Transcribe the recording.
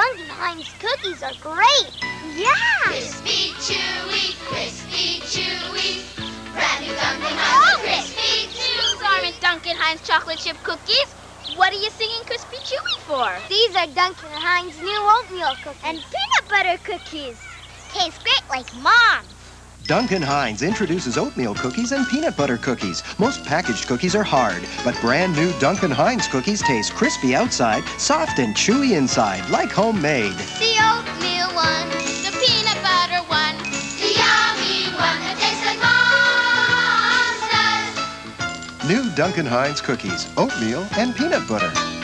Duncan Hines cookies are great. Yeah! Crispy, chewy, brand new Duncan Hines crispy, chewy. These aren't Duncan Hines chocolate chip cookies. What are you singing Crispy Chewy for? These are Duncan Hines new oatmeal cookies. And peanut butter cookies. Taste great like Mom's. Duncan Hines introduces oatmeal cookies and peanut butter cookies. Most packaged cookies are hard, but brand new Duncan Hines cookies taste crispy outside, soft and chewy inside, like homemade. The oatmeal one, the peanut butter one, The yummy one that tastes like Mom's does. New Duncan Hines cookies, oatmeal and peanut butter.